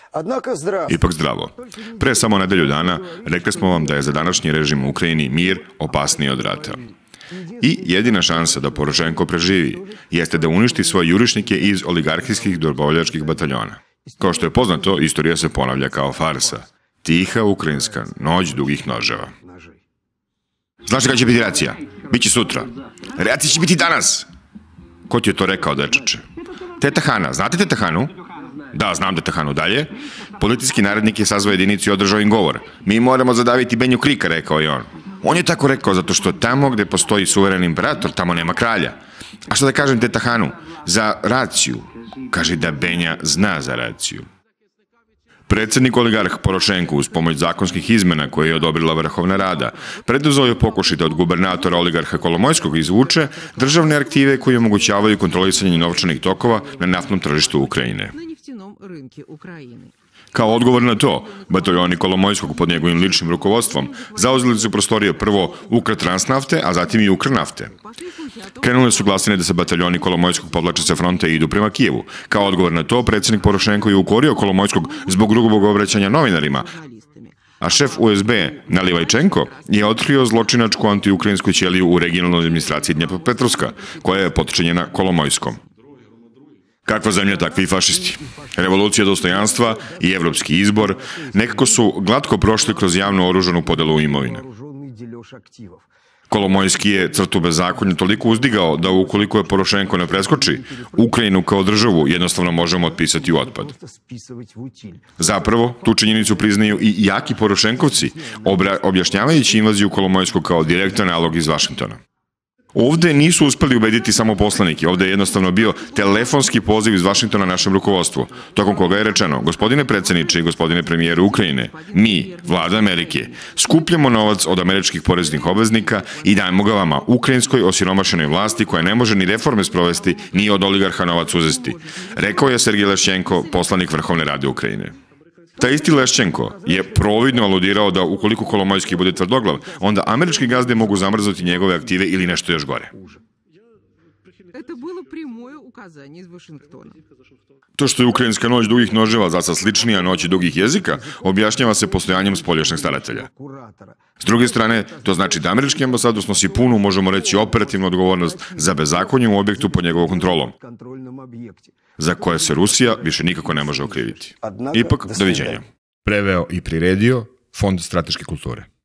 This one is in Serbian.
Ipak zdravo. Pre samo nedelju dana rekli smo vam da je za današnji režim u Ukrajini mir opasniji od rata. I jedina šansa da Porošenko preživi jeste da uništi svoje jurišnike iz oligarhijskih dobavljačkih bataljona. Kao što je poznato, istorija se ponavlja kao farsa. Tiha ukrajinska noć dugih noževa. Znaš kada će biti reakcija? Biće sutra. Reakcija će biti danas. Ko ti je to rekao, dečače? Teta Hana. Znate Teta Hanu? Da, znam Teta Hanu. Dalje. Policijski narednik je sazvao jedinicu i održao im govor. Mi moramo zadaviti Benju Krika, rekao je on. On je tako rekao zato što tamo gde postoji suveren imperator, tamo nema kralja. A šta da kažem Teta Hanu? Za raciju. Kaže da Benja zna za raciju. Predsednik oligarh Porošenko uz pomoć zakonskih izmena koje je odobrila Vrhovna Rada preduzeo je pokušaj da od gubernatora oligarha Kolomojskog izvuče državne aktive koje omogućavaju kontrolisanje novčanih tokova na naftnom tržištu Ukrajine. Kao odgovor na to, bataljoni Kolomojskog pod njegovim ličnim rukovodstvom zauzeli su prostorije prvo Ukra-Transnafte, a zatim i Ukra-Nafte. Krenule su glasine da se bataljoni Kolomojskog povlače sa fronta i idu prema Kijevu. Kao odgovor na to, predsednik Porošenko je ukorio Kolomojskog zbog grubog obraćanja novinarima, a šef USB Nalivajčenko je otkrio zločinačku antiukrajinsku ćeliju u regionalnoj administraciji Dnjepropetrovska, koja je potčinjena Kolomojskom. Kakva zemlja, takvi i fašisti. Revolucija dostojanstva i evropski izbor nekako su glatko prošli kroz javno oružanu podelu imovine. Kolomojski je crtu bezakonja toliko uzdigao da ukoliko je Porošenko ne preskoči, Ukrajinu kao državu jednostavno možemo otpisati u otpad. Zapravo, tu činjenicu priznaju i jaki Porošenkovci, objašnjavajući invaziju Kolomojskog kao direktan nalog iz Vašingtona. Ovde nisu uspeli ubediti samo poslanike, ovde je jednostavno bio telefonski poziv iz Vašingtona našem rukovodstvu, tokom koga je rečeno: gospodine predsjedniče i gospodine premijeru Ukrajine, mi, vlada Amerike, skupljamo novac od američkih poreznih obveznika i dajemo ga vama, ukrajinskoj osiromašenoj vlasti koja ne može ni reforme sprovesti, ni od oligarha novac uzesti, rekao je Sergej Lešćenko, poslanik Vrhovne Rade Ukrajine. Taj isti Lešćenko je providno aludirao da ukoliko Kolomojski bude tvrdoglav, onda američki gazde mogu zamrznuti njegove aktive ili nešto još gore. To što je ukrajinska noć dugih noževa za sad sličnija noći dugih jezika, objašnjava se postojanjem spoljašnjeg staratelja. S druge strane, to znači da američki ambasador snosi punu, možemo reći, operativnu odgovornost za bezakonje u objektu pod njegovom kontrolom, za koje se Rusija više nikako ne može okriviti. Ipak, doviđenja. Preveo i priredio Fond strateške kulture.